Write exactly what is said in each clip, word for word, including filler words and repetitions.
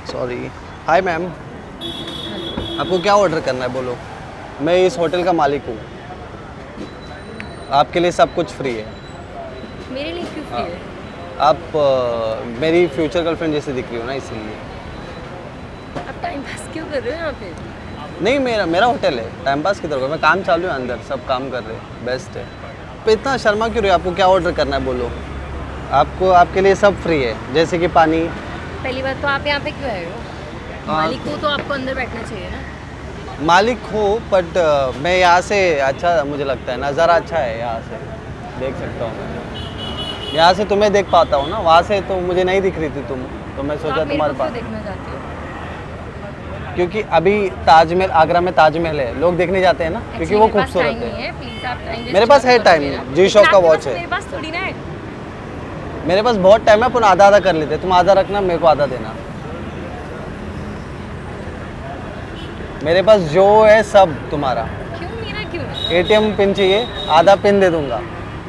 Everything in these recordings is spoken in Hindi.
सॉरी। हाय मैम, आपको क्या ऑर्डर करना है बोलो। मैं इस होटल का मालिक हूँ, आपके लिए सब कुछ फ्री है। मेरे लिए क्यों फ्री है? आप आ, मेरी फ्यूचर गर्लफ्रेंड जैसे दिख रही हो ना, इसलिए। आप टाइम पास क्यों कर रहे हो यहाँ पे? नहीं, मेरा मेरा होटल है, टाइम पास की तरह मैं काम चालू है, अंदर सब काम कर रहे हैं, बेस्ट है। तो इतना शर्मा क्यों रहे हो? आपको क्या ऑर्डर करना है बोलो, आपको आपके लिए सब फ्री है, जैसे कि पानी। पहली बात तो आप यहाँ पे क्यों आए हो? मालिक हो तो आपको अंदर बैठना चाहिए ना। मालिक हो, बट मैं यहाँ से अच्छा मुझे लगता है, नज़ारा अच्छा है, यहाँ से देख सकता हूँ मैं। यहाँ से तुम्हें देख पाता हूँ ना, वहाँ से तो मुझे नहीं दिख रही थी तुम, तो मैं तो सोचा आप तुम्हारे मेरे को पास। क्यों देखना चाहते हो? क्योंकि अभी ताजमहल, आगरा में ताजमहल है, लोग देखने जाते हैं ना, क्योंकि वो खूबसूरत है। प्लीज आप टाइम मेरे पास है टाइम, जी शॉक का वॉच है मेरे पास थोड़ी ना है। मेरे पास बहुत टाइम है, अपन आधा आधा कर लेते, तुम आधा रखना, मेरे को आधा देना। मेरे पास जो है सब तुम्हारा। क्यों मेरा क्यों? एटीएम पिन चाहिए, आधा पिन दे दूंगा।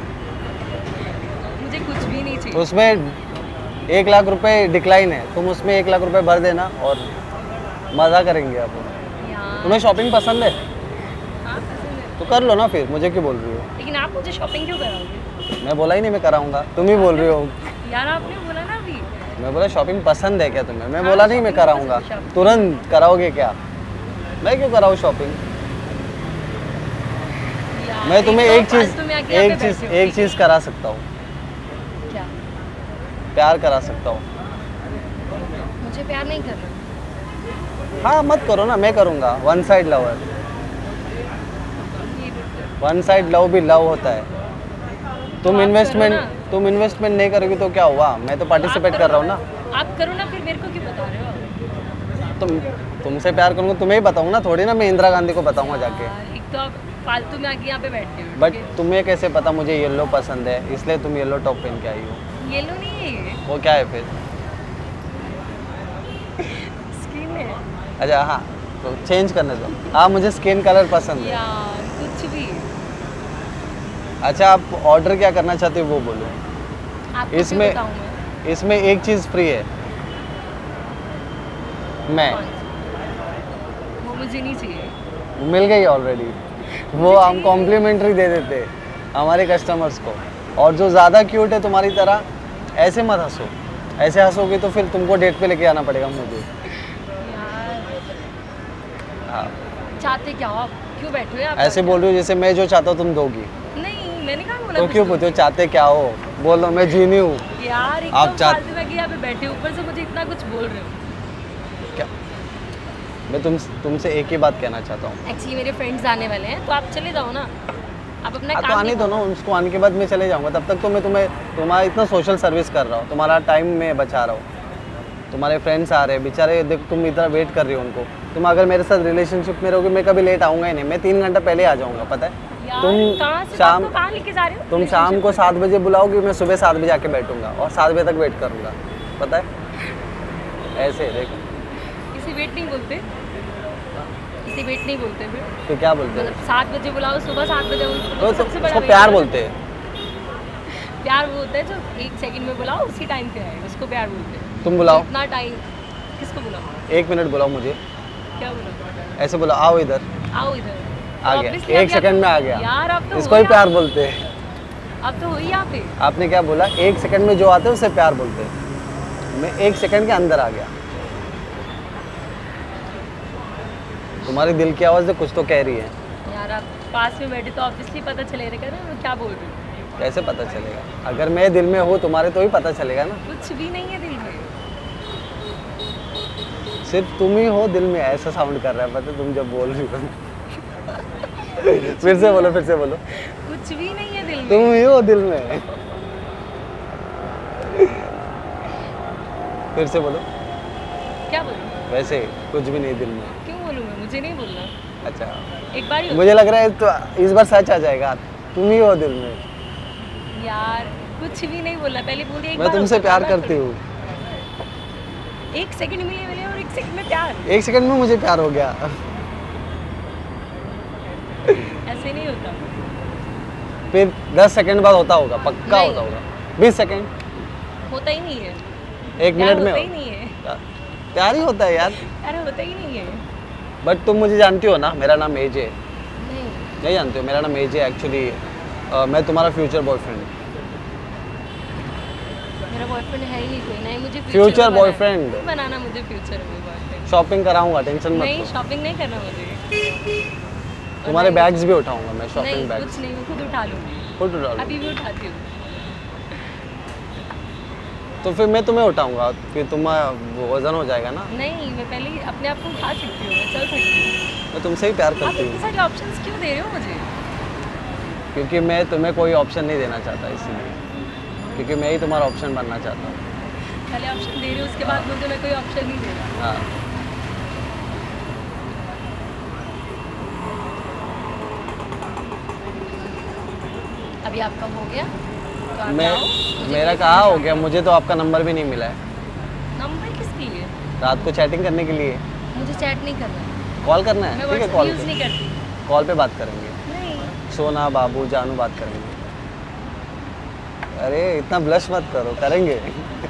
मुझे कुछ भी नहीं चाहिए। उसमें एक लाख रुपए डिक्लाइन है, तुम उसमें एक लाख रुपए भर देना और मज़ा करेंगे अपन। यार तुम्हें शॉपिंग पसंद है हाँ, पसंद है। तो कर लो ना, फिर मुझे क्यों बोल रही हो? लेकिन आप मुझे शॉपिंग क्यों कराओगे? मैं बोला ही नहीं मैं कराऊंगा, तुम ही बोल रही हो। यार आपने बोला ना अभी। मैं बोला शॉपिंग पसंद है क्या तुम्हें? मैं हाँ, बोला नहीं मैं shopping कराऊंगा। पसंद है, shopping। तुरंत कराओगे क्या? मैं क्यों कराऊँ शॉपिंग? यार, मैं तुम्हें तो एक चीज़ फालतू में आके यहाँ एक पे चीज़ बैठे हो, एक ठीक है? चीज़ करा सकता हूँ, क्या? प्यार करा सकता हूँ। मुझे प्यार नहीं करना। हाँ मत करो ना, मैं करूँगा। वन साइड लवर, ये भी- वन साइड लव भी लव होता है। तुम आप इन्वेस्टमेंट करो ना। तुम इन्वेस्टमेंट नहीं करोगी तो क्या हुआ? मैं तो पार्टिसिपेट आप कर करो रहा हूँ ना। आप करो ना, फिर मेरे को क्यों बता रहे हो? तुम तुमसे प्यार करूँगा तुम्हें ही बताऊँगा ना, थोड़ी ना मैं इंदिरा गांधी को बताऊँगा जाके। यार, एक तो आप फालतू में आके यहाँ पे बैठते हो। बट तुम्हें कैसे पता मुझे येलो पसंद है, इसलिए तुम येलो टॉप पहन के आई हो। येलो नहीं है ये, वो क्या है फिर? स्किन है। अच्छा हाँ, तो चेंज करने दो। हाँ मुझे स्किन कलर पसंद है। यार कुछ भी। अच्छा आप ऑर्डर क्या करना चाहते हो वो बोलो। आपको इसमें क्यों बताऊं मैं? इसमें एक चीज़ फ्री है, मैं। कौन सी? वो मुझे नहीं चाहिए। मिल गई ऑलरेडी, वो हम कॉम्प्लीमेंट्री दे देते हमारे कस्टमर्स को। और जो ज़्यादा क्यूट है तुम्हारी तरह, ऐसे मत हंसो, ऐसे हंसोगे तो फिर तुमको डेट पे लेके आना पड़ेगा मुझे। यार हाँ चाहते क्या हो आप? क्यों बैठे हो यहाँ पे? ऐसे बोल रही हो जैसे मैं जो चाहता हूँ तुम दोगी। नहीं मैंने कहा बोला तो कुछ क्यों तो। पूछते हो चाहते क्या हो? बोल दो मैं जीनी हूँ। यार एक आप तो चाह- फालतू में आके यहाँ पे बैठे हो, ऊपर से मुझे इतना कुछ बोल रहे हो। क्या? मैं तुम तुमसे एक ही बात कहना चाहता हूँ। एक्चुअली मेरे फ्रेंड्स आने वाले हैं, तो आप चले जाओ ना। आप अपना हाँ तो काम आने दो देखो। ना, उसको आने के बाद मैं चले जाऊँगा। तब तक तो मैं तुम्हें तुम्हारा इतना सोशल सर्विस कर रहा हूँ, तुम्हारा टाइम मैं बचा रहा हूँ। तुम्हारे फ्रेंड्स आ रहे हैं बेचारे, देख तुम इतना वेट कर रही हो उनको। तुम अगर मेरे साथ रिलेशनशिप में रहोगे मैं कभी लेट आऊँगा ही नहीं, मैं तीन घंटा पहले आ जाऊँगा, पता है? यार तुम कहाँ से शाम बात को कहाँ लेके जा रहे हो? तुम शाम को सात बजे बुलाओगी, मैं सुबह सात बजे आके बैठूंगा और सात बजे तक वेट करूँगा, पता है? ऐसे देख। इसे वेट नहीं बोलते, इसे वेट नहीं बोलते फिर। तो क्या बोलते हैं? मतलब सात बजे बुलाओ, सुबह सात बजे उनको तो, तो तो सबसे बड़ा उसको wait प्यार है। बोलते हैं। प्यार वो होता है जो एक सेकंड में बुलाओ उसी टाइम पे आए, उसको प्यार बोलते हैं। तुम बुलाओ, इतना टाइम किसको बुलाओ? एक मिनट बुलाओ मुझे, क्या बुलाओ? ऐसे बुलाओ, आओ इधर। आओ इधर। आ तो गया, obviously एक अभी आप- सेकंड में आ गया। यार आप तो इसको हो ही ही प्यार यहाँ- बोलते हैं। अब तो हो ही यहाँ पे। आपने क्या बोला? एक सेकंड में जो आते हैं उसे प्यार बोलते हैं। मैं एक सेकंड के अंदर आ गया। तुम्हारे दिल की आवाज़ तो कुछ तो कह रही है। यार आप पास में बैठे तो ऑब्वियसली पता चलेगा ना मैं क्या बोल रही हूँ। कैसे पता चलेगा? अगर मैं दिल में हूँ तुम्हारे तो ही पता चलेगा ना। कुछ भी नहीं है दिल में। सिर्फ तुम ही हो दिल में, ऐसा साउंड कर रहा है, पता है तुम जब बोल रही हो। फिर से बोलो, फिर से बोलो। कुछ भी नहीं है दिल में। तुम ही हो दिल में। फिर से बोलो। क्या बोलूँ? वैसे कुछ भी नहीं दिल में। क्यों बोलूँ मैं? मुझे नहीं बोलना। अच्छा, एक बार ही मुझे लग रहा है तो इस बार सच आ जाएगा, तुम ही हो दिल में। होता- यार कुछ भी नहीं बोला, पहले बोल दिया एक मैं बार तुमसे होता, प्यार बार-बार करती हूँ। थोड़ी। एक सेकंड मिले मिले और एक सेकंड में प्यार, एक सेकंड में मुझे प्यार हो गया। ऐसे नहीं होता। फिर दस सेकंड बाद होता होगा, पक्का नहीं। होता होगा। बीस सेकंड, होता ही नहीं है। एक प्यार मिनट में होता ही हो। नहीं है। प्यार ही होता है यार। अरे होता ही नहीं है। बट तुम मुझे जानती हो ना, मेरा नाम एजे है। नहीं नहीं जानते हो, मेरा नाम एजे एक्चुअली। मैं तुम्हारा फ्यूचर बॉयफ्रेंड। मेरा बॉयफ्रेंड है ही नहीं कोई, नहीं मुझे फ्यूचर बॉयफ्रेंड बनाना, मुझे फ्यूचर में बॉयफ्रेंड। शॉपिंग कराऊंगा, टेंशन मत नहीं लो। शॉपिंग नहीं करना मुझे। तुम्हारे बैग्स भी उठाऊंगा मैं, नहीं शॉपिंग कुछ बैग्स नहीं, मैं खुद उठा लूँगी, खुद उठा लूँ। अभी भी उठाती हूँ। तो फिर मैं तुम्हें उठाऊंगा, फिर तुम्हारा वजन हो जाएगा ना। नहीं मैं पहले ही अपने आप को उठा सकती हूँ, मैं चल सकती हूँ। मैं तुमसे ही प्यार आप करती इतने हूँ, सारे ऑप्शंस क्यों दे रहे हो मुझे? क्योंकि मैं तुम्हें कोई ऑप्शन नहीं देना चाहता, इसीलिए। क्योंकि मैं ही तुम्हारा ऑप्शन बनना चाहता हूँ। पहले ऑप्शन दे रही हूँ, उसके बाद मुझे मैं कोई ऑप्शन नहीं दे रहा। हाँ। अभी आपका हो गया तो आप मैं जाओ, मुझे मेरा भेज कहाँ दो हो गया, मुझे तो आपका नंबर भी नहीं मिला है। नंबर किसके लिए? रात को चैटिंग करने के लिए। मुझे चैट नहीं करना है, कॉल करना है, मैं ठीक है। व्हाट्सएप कॉल यूज़ पे नहीं करती। कॉल पे बात करेंगे। नहीं सोना बाबू जानू बात करेंगे। अरे इतना ब्लश मत करो, करेंगे।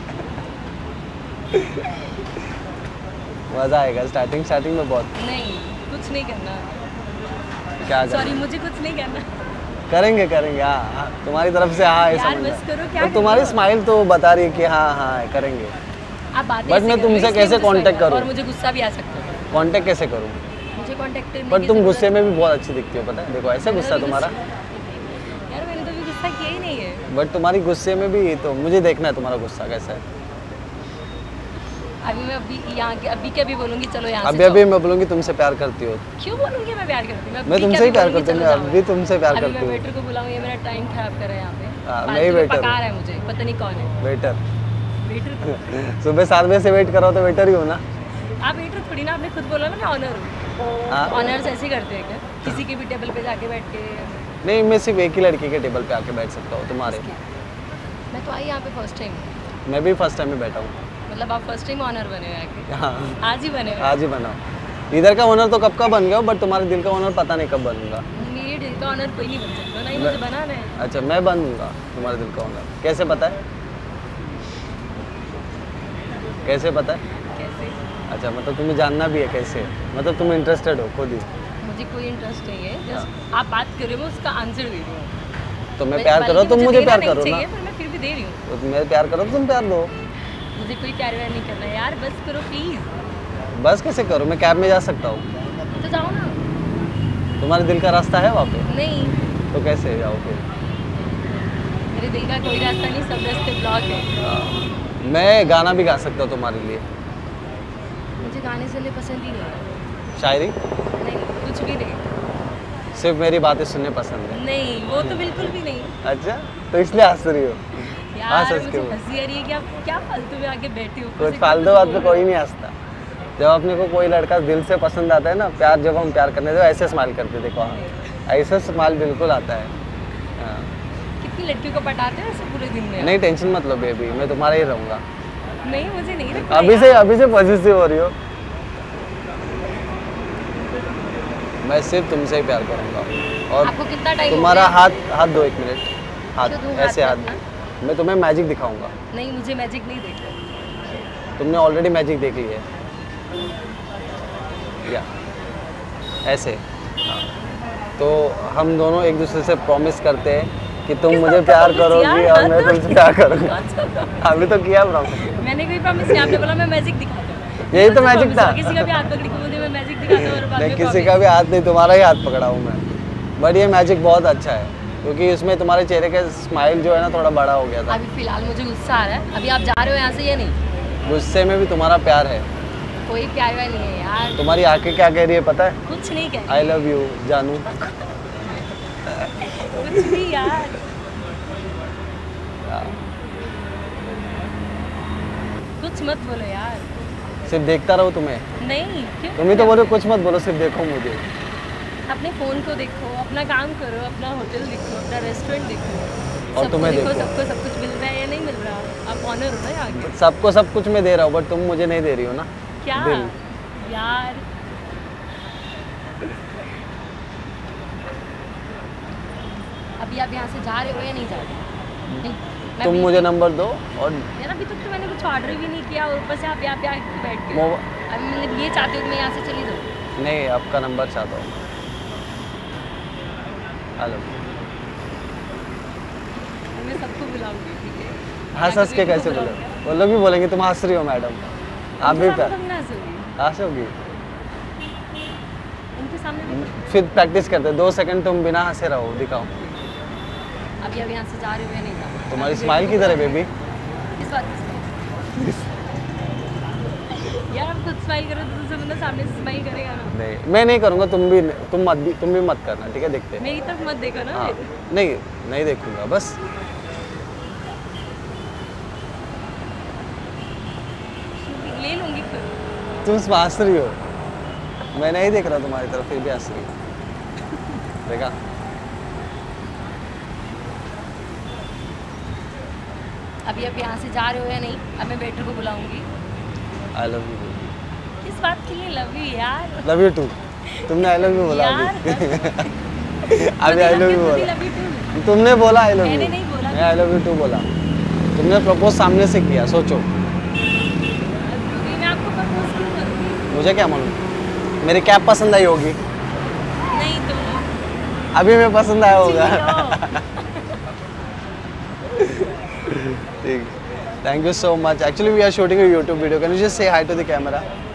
मज़ा आएगा स्टार्टिंग स्टार्टिंग में बहुत। नहीं कुछ नहीं करना, क्या सॉरी करेंगे? मुझे कुछ नहीं करना। करेंगे करेंगे हाँ हाँ, तुम्हारी तरफ से हाँ है, यार समझ बस में। करो, क्या और कर तुम्हारी रहे हो? स्माइल तो बता रही है कि हाँ हाँ करेंगे। आप बातें But ऐसे मैं कर रहे हो, तुमसे इसलिए कैसे मुझे contact स्माइल करूं? और मुझे गुस्सा भी आ सकता है। कांटेक्ट कैसे करूँ? मुझे कांटेक्ट करने पर की तुम जरूरत- गुस्से में भी बहुत अच्छी दिखती हो, पता है। देखो ऐसे गुस्सा मैंने तो तुम्हारा। गुस्सा- यार मैंने तो भी गुस्सा किया ही नहीं है। बट तुम्हारी गुस्से में भी तो मुझे देखना है तुम्हारा गुस्सा कैसा है। अभी मैं अभी यहाँ के अभी क्या भी बोलूँगी, चलो यहाँ अभी से अभी जाओ। मैं बोलूँगी तुमसे प्यार करती हो। क्यों बोलूँगी मैं प्यार करती हूँ? मैं अभी तुमसे क्या ही भी प्यार बोलूँगी, करती हूँ, चलो मैं जाओ। अभी तुमसे प्यार अभी करती मैं हूँ। वेटर को बुलाऊँ, ये मेरा टाइम खराब कर रहा है यहाँ पे। हाँ, मैं फालतू ही में waiter पका हूँ। रहा है मुझे, पता नहीं कौन है वेटर। वेटर। सुबह सात बजे से वेट करो तो वेटर ही हो ना। आप वेटर थोड़ी ना, आपने खुद बोला ना मैं ऑनर हूँ। हाँ। ऑनर्स ऐसे ही करते हैं क्या? किसी की भी टेबल पे जाके बैठ के? नहीं, मैं सिर्फ एक ही लड़की के टेबल पे आके बैठ सकता हूँ, तुम्हारे। मैं तो आई यहाँ पे फर्स्ट टाइम। मैं भी फर्स्ट टाइम में बैठा हूँ। मतलब आप फर्स्ट टाइम ऑनर बने हो आके? हाँ आज ही बने हो? आज ही बनाओ। इधर का ओनर तो कब का बन गया, बट तुम्हारे दिल का ओनर पता नहीं कब बनूंगा। मेरे दिल का ऑनर कोई नहीं बन सकता ना, ही मैं- मुझे बनाना है। अच्छा मैं बनूंगा तुम्हारे दिल का ओनर। कैसे पता है? कैसे पता है? कैसे? अच्छा मतलब तुम्हें जानना भी है कैसे, मतलब तुम इंटरेस्टेड हो खुद ही। मुझे कोई इंटरेस्ट नहीं है, जस्ट आप बात कर रहे हो, मैं उसका आंसर दे रही हूँ। तो मैं मैं- प्यार करो, बल्कि तुम मुझे देना प्यार नहीं करो ना। चाहिए, पर मैं फिर भी दे रही हूँ। तो मैं प्यार करो तो तुम प्यार दो। मुझे कोई प्यार व्यार नहीं करना यार, बस करो प्लीज। बस कैसे करो? मैं कैब में जा सकता हूँ। तो जाओ ना। तुम्हारे दिल का रास्ता है वहाँ पे, नहीं, तो कैसे जाओ फिर? मेरे दिल का कोई रास्ता नहीं, सब रास्ते ब्लॉक है। हाँ, मैं गाना भी गा सकता हूँ तुम्हारे लिए। मुझे गाने सुनने पसंद ही नहीं है। शायरी? नहीं, कुछ भी नहीं। सिर्फ मेरी बातें सुनने पसंद है। नहीं, वो तो बिल्कुल भी नहीं। अच्छा तो इसलिए हंस रही हो? यार हंस हंस मुझे के वो। हंसी आ रही है कि आप क्या फालतू में आके बैठी हो। कुछ फालतू बात पे कोई नहीं हंसता। जब अपने को कोई लड़का दिल से पसंद आता है ना, प्यार जब हम प्यार करने तो ऐसे स्माइल करते, देखो हाँ ऐसे स्माइल बिल्कुल आता है। हाँ। कितनी लड़कियों को पटाते हैं ऐसे पूरे दिन में? नहीं टेंशन मत लो बेबी, मैं तुम्हारा ही रहूँगा। नहीं, मुझे नहीं रखना अभी यार। से अभी से पॉजिटिव हो रही हो। मैं सिर्फ तुमसे ही प्यार करूँगा। और आपको कितना टाइम तुम्हारा हाथ हाथ दो एक मिनट। हाथ क्यों दूँ हाथ ऐसे हाथ अपना? मैं तुम्हें मैजिक दिखाऊंगा। नहीं, मुझे मैजिक नहीं देखना। तुमने ऑलरेडी मैजिक देख ली है। या ऐसे हाँ। तो हम दोनों एक दूसरे से प्रॉमिस करते हैं कि तुम किसका मुझे प्यार promise करोगी यार? और मैं तुमसे प्यार करूँगा। अभी तो किया प्रॉमिस। मैंने कोई प्रॉमिस नहीं, आपने बोला मैं मैजिक दिखाता हूँ। यही तो मुझे मैजिक promise था। है, किसी का भी हाथ पकड़ के मुझे मैं मैजिक दिखाता हूँ और बाद नहीं में किसी promise। का भी हाथ नहीं, तुम्हारा ही हाथ पकड़ा हूँ मैं। बट ये मैजिक बहुत अच्छा है क्योंकि इसमें तुम्हारे चेहरे का स्माइल जो है ना थोड़ा बड़ा हो गया था। अभी फिलहाल मुझे गुस्सा आ रहा है। अभी आप जा रहे हो यहाँ से या नहीं? गुस्से में भी तुम्हारा प्यार है। कोई प्यार व्यार नहीं है यार। तुम्हारी आंखें क्या कह रही है पता है? कुछ नहीं कह आई लव यू जानू। कुछ भी यार। कुछ मत बोलो यार। सिर्फ देखता रहो तुम्हें। नहीं, क्यों? तुम ही तो बोलो कुछ मत बोलो, सिर्फ देखो मुझे। अपने फ़ोन को देखो, अपना काम करो, अपना होटल देखो, अपना रेस्टोरेंट देखो। और सबको तुम्हें देखो। सबको सब कुछ मिल रहा है या नहीं मिल रहा? आप ऑनर हो ना यहाँ के। सबको सब कुछ मैं दे रहा हूँ बट तुम मुझे नहीं दे रही हो ना। क्या दिल। यार? अभी आप यहाँ से जा रहे हो या नहीं जा रहे? नहीं, मैं तुम भी- मुझे नंबर दो और यार अभी तक तो मैंने कुछ ऑर्डर भी नहीं किया और ऊपर से आप यहाँ पे आके बैठ के मो- अभी मतलब ये चाहते हो कि मैं यहाँ से चली जाऊँ? नहीं आपका नंबर चाहता हूँ। हेलो, मैं सबको बुलाऊंगी, ठीक है? हंस मैं हंस के कभी कैसे को बोलो? बुलाऊंगी। वो लोग भी बोलेंगे तुम हंस रही हो मैडम। आप भी उनके प्यार सामने तो मैं हंसूंगी। हंसोगी। उनके सामने भी फिर प्रैक्टिस करते, दो सेकंड तुम बिना हंसे रहो, दिखाओ। अभी अभी यहाँ से जा रही हूँ या नहीं जा रही? तुम्हारी अभी स्माइल बेटी को किधर है बुलाऊंगी। बेबी? किस बात की smile? यार आप खुद स्माइल करो तो दूसरा बंदा सामने से स्माइल करेगा ना। नहीं मैं नहीं करूँगा, तुम भी तुम मत भी तुम भी मत करना, ठीक है? देखते हैं। मेरी तरफ मत देखो ना। हाँ नहीं नहीं देखूंगा बस। ले लूंगी फिर। तुम हंस रही हो, मैं नहीं देख रहा तुम्हारी तरफ, फिर भी हंस रही हो। देखा? अभी आप यहाँ से जा रहे हो या नहीं? अब मैं वेटर को बुलाऊंगी। आई लव यू, किस बात के लिए लव यू यार? Love you too. तुमने आई लव यू बोला यार, अभी। अभी आई लव यू बोला। Love you too. तुमने बोला आई लव यू। मैंने नहीं बोला। मैं आई लव यू टू बोला। तुमने प्रपोज सामने से किया, सोचो। मैं आपको प्रपोज क्यों करूँगी? मुझे क्या मालूम, मेरी कैप पसंद आई होगी। नहीं तुम अभी मैं पसंद आया होगा। ठीक, thank you so much. Actually, we are shooting a YouTube video. Can you just say hi to the camera?